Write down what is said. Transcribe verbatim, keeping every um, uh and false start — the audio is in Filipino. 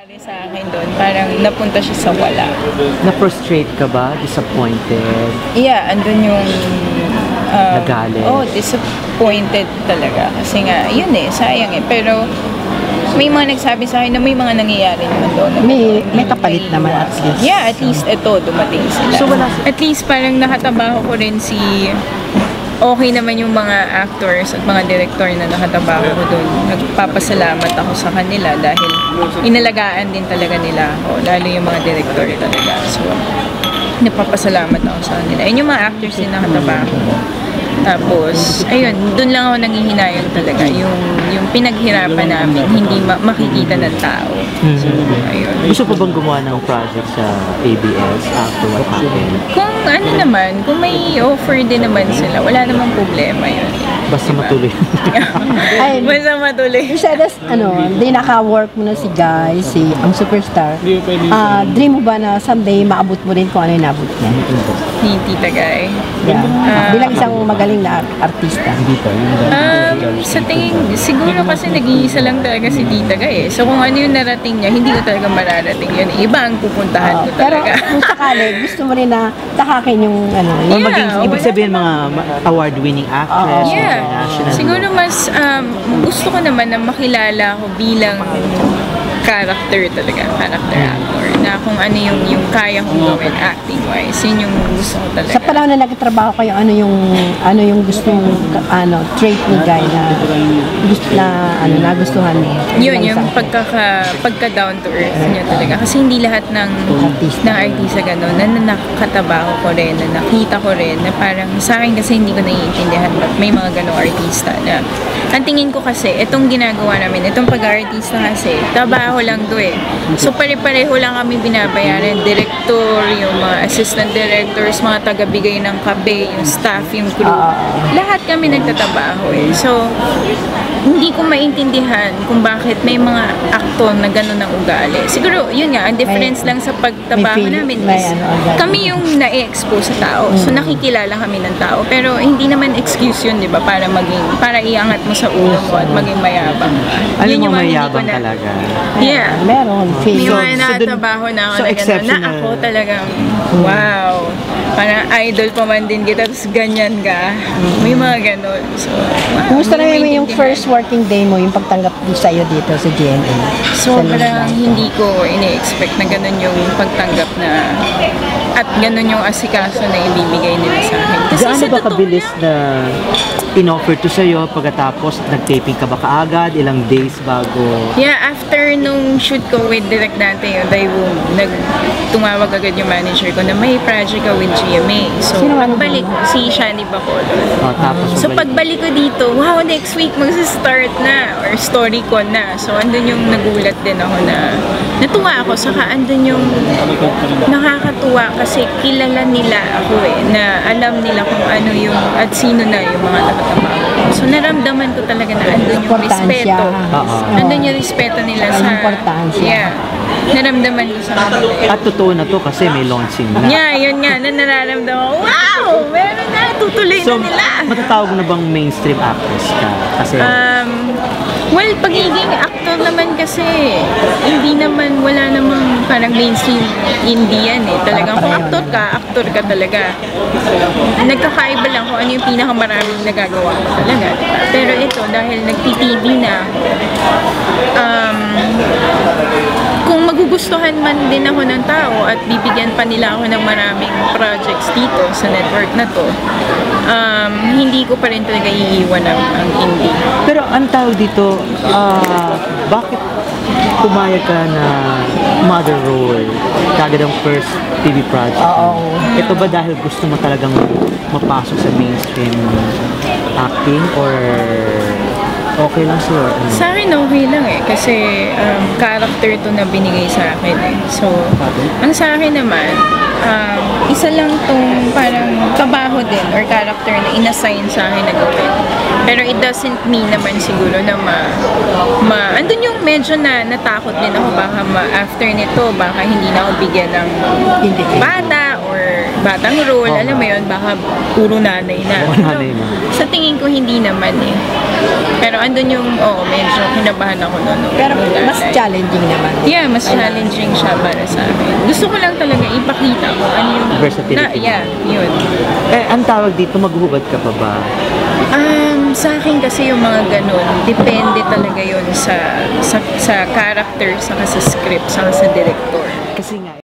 nangyari sa akin doon, parang napunta siya sa wala. Na-frustrate ka ba? Disappointed? Yeah, andun yung... Um, Nagalit? Oh, disappointed talaga. Kasi nga, yun eh, sayang eh. Pero may mga nagsabi sa akin na may mga nangyayari naman doon. May, may kapalit naman at least. Yeah, at least ito, dumating sila. So, wala... At least parang nakatabaho ko rin si... Okay naman yung mga actors at mga director na nakatabaho ko doon. Nagpapasalamat ako sa kanila dahil inalagaan din talaga nila ako, lalo yung mga director talaga. So, nagpapasalamat ako sa kanila. Ayun yung mga actors din nakatabaho ko. Tapos, ayun, doon lang ako nangihinayang talaga. Yung, yung pinaghirapan namin, hindi ma makikita ng tao. So, ayun. Gusto pa bang gumawa ng project sa A B S after what happened? Kung ano naman, kung may offer din naman sila, wala namang problema yun. Basta matuloy. Ay, Basta matuloy. Besides, ano, di naka-work mo na si Guy, si ang superstar. Ah, dream mo ba na someday maabot mo rin kung ano yung naabot niya? Ni Tita Guy. Yeah. Ah. Bilang isang magaling na artista. Um, sa tingin, siguro kasi nag-iisa lang talaga si Tita Guy eh. So kung ano yung narating niya, hindi ko talaga mararating yun. Iba ang pupuntahan ko Ah, pero talaga. kung sakali, gusto mo rin na takakin yung ano, Or yung Yeah, maging, ibig wala sabihin mga award-winning actress, Yeah. international. Siguro mas um, gusto ko naman na makilala ko bilang character talaga, character actor, na kung ano yung yung kaya kong gawin acting-wise, yun yung gusto ko talaga. sa panahon na nagtatrabaho kayo, ano yung ano yung gusto mong ano trait ni Guy na gusto na ano nagustuhan mo? Yun, Bilang yung isang- pagkaka, pagka down to earth niya talaga. Kasi hindi lahat ng Artista. ng artista gano'n, na, na nakatabaho ko rin, na nakita ko rin, na parang sa akin kasi hindi ko naiintindihan ba't may mga gano'ng artista na ang tingin ko kasi, itong ginagawa namin, itong pag-artista kasi, trabaho lang to eh. So pare-pareho lang kami binabayaran, director, yung mga assistant directors, mga taga-bigay ng kape, yung staff, yung crew. Lahat kami nagtatrabaho eh. So, hindi ko maintindihan kung bakit may mga aktor na gano'n ang ugali. Siguro, yun nga, ang difference May- lang sa pagtrabaho may feel- namin may is ano, agad. kami yung na-expose sa tao. So, nakikilala kami ng tao. Pero, hindi naman excuse yun, di ba? Para maging, para iangat mo sa ulo mo at maging mayabang ka. Alam Yun mo, yung mga hindi ko mayabang na- talaga. Yeah. Meron, May feel. So- mga so dun- natatrabaho na ako so na gano'n, na exceptional. ako talagang, wow, parang idol pa man din kita, tapos ganyan ka. May mga gano'n. So, wow, Kumusta hindi naman yung maintindihan. first working day mo, yung pagtanggap sa'yo dito sa G M A? Sobrang hindi ko ini-expect na gano'n yung pagtanggap na at gano'n yung asikaso na ibibigay nila sa akin. Kasi Gaano sa ba totoo kabilis lang, na in-offer to sa'yo pagkatapos nag-taping ka ba kaagad? Ilang days bago? yeah, after nung shoot ko with Direct Dante, yung Daewoo, nag-tumawag agad yung manager ko na may project ka with G M A. So, Sino ang- pagbalik, si Shani Bacolod. Oh, tapos So magbalik- pagbalik ko dito, wow, next week magsa-start na or story ko na. So andun yung nagulat din ako na natuwa ako, saka andun yung nakakatuwa kasi kilala nila ako eh, na alam nila kung ano yung at sino na yung mga nakatabaho. So naramdaman ko talaga na andun yung Importansya. respeto. Oo. Andun yung respeto nila Ang sa... importansya. Yeah. Naramdaman ko sa kanila. At totoo na to kasi may launching na. Yeah, yun nga, na nararamdaman ko, wow! Meron na, tutuloy So, na nila. matatawag mo na bang mainstream actress ka? Kasi, Um, well, pagiging actor naman kasi, hindi naman, wala namang parang mainstream Indian eh. Talagang kung actor ka, actor ka talaga. Nagkakaiba lang kung ano yung pinakamaraming nagagawa ko talaga. Pero ito, dahil nag-T V na ako, um, kung magugustuhan man din ako ng tao at bibigyan pa nila ako ng maraming projects dito sa network na to, um, hindi ko pa rin talaga iiwan ang, ang indie. pero ang tawag dito, ah, bakit pumayag ka na mother role kagad ang first T V project? Oo. Ito ba dahil gusto mo talagang mapasok sa mainstream acting or okay lang sa'yo? Ano? Sa akin okay lang eh, kasi um, character to na binigay sa akin eh. So, ang sa akin naman, um, isa lang tong parang trabaho din or character na inassign sa akin na gawin. Pero it doesn't mean naman siguro na ma... ma andun yung medyo na natakot din ako baka ma, after nito, baka hindi na ako bigyan ng Hindi. bata or batang role, Oo alam mo nga. yun, baka puro nanay na. Puro nanay na. Sa tingin ko, hindi naman eh. Pero andun yung, oo, medyo kinabahan ako noon. Pero mas challenging naman. Yeah, mas challenging siya para sa akin. Gusto ko lang talaga ipakita ko ano yung... Versatility. Na, yeah, yun. Eh, ang tawag dito, maghuhubad ka pa ba? Um, sa akin kasi yung mga ganun, depende talaga yun sa sa, sa character, saka sa script, saka sa director. Kasi nga,